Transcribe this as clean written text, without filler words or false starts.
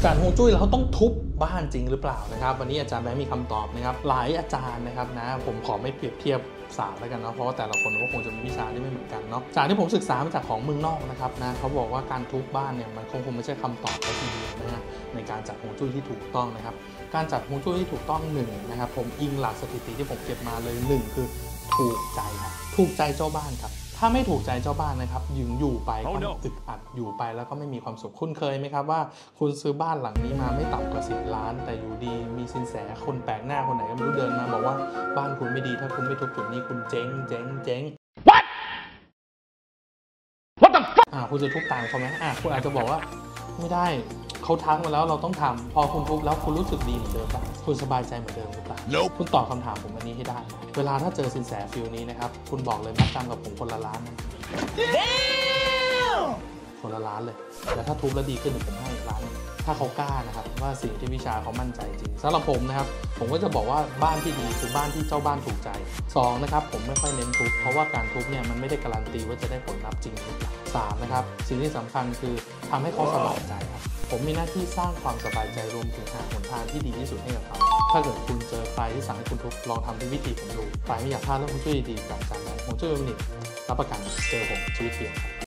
จัดฮวงจุ้ยแล้วต้องทุบบ้านจริงหรือเปล่านะครับวันนี้อาจารย์แบงค์มีคำตอบนะครับหลายอาจารย์นะครับนะผมขอไม่เปรียบเทียบศาสตร์แล้วกันเนาะเพราะว่าแต่ละคนก็คงจะมีวิชาที่ไม่เหมือนกันเนาะจากที่ผมศึกษามาจากของเมืองนอกนะครับนะเขาบอกว่าการทุบบ้านเนี่ยมันคงไม่ใช่คำตอบทีเดียวนะฮะในการจัดฮวงจุ้ยที่ถูกต้องนะครับการจัดฮวงจุ้ยที่ถูกต้อง1นะครับผมอิงหลักสถิติที่ผมเก็บมาเลย1คือถูกใจครับถูกใจเจ้าบ้านครับถ้าไม่ถูกใจเจ้าบ้านนะครับอยู่ไปก็อึดอัดอยู่ไปแล้วก็ไม่มีความสุขคุณเคยไหมครับว่าคุณซื้อบ้านหลังนี้มาไม่ต่ำกว่า10 ล้านแต่อยู่ดีมีสินแสคนแปลกหน้าคนไหนก็ไม่รู้เดินมาบอกว่าบ้านคุณไม่ดีถ้าคุณไม่ทุบจุดนี้คุณเจ๊งWhat the fuck คุณจะทุบตามเขาไหมคุณอาจจะบอกว่าไม่ได้เขาทักมาแล้วเราต้องทำพอคุณทุบแล้วคุณรู้สึกดีเหมือนเดิมป่ะคุณสบายใจเหมือนเดิมหรือเปล่า คุณตอบคำถามผมอันนี้ให้ได้เวลาถ้าเจอสินแสฟิลนี้นะครับคุณบอกเลยมัดจำกับผมคนละล้านนะคนละล้านเลยแล้วถ้าทุบแล้วดีขึ้นผมให้อีกล้านถ้าเขากล้านะครับว่าสิ่งที่วิชาเขามั่นใจจริงสำหรับผมนะครับผมก็จะบอกว่าบ้านที่ดีคือบ้านที่เจ้าบ้านถูกใจ2นะครับผมไม่ค่อยเน้นทุบเพราะว่าการทุบเนี่ยมันไม่ได้การันตีว่าจะได้ผลลัพธ์จริง3นะครับสิ่งที่สำคัญคือทำให้เขาสบายใจครับผมมีหน้าที่สร้างความสบายใจรวมถึงหาหนทางที่ดีที่สุดให้กับเขาถ้าเกิดคุณเจอใครที่สั่งให้คุณทุบลองทำด้วยวิธีผมดูใครไม่อยากพลาดเรื่องฮวงจุ้ยดีๆกับอาจารย์แบงค์ฮวงจุ้ยมินิรับประกันเจอผมชีวิตเปลี่ยน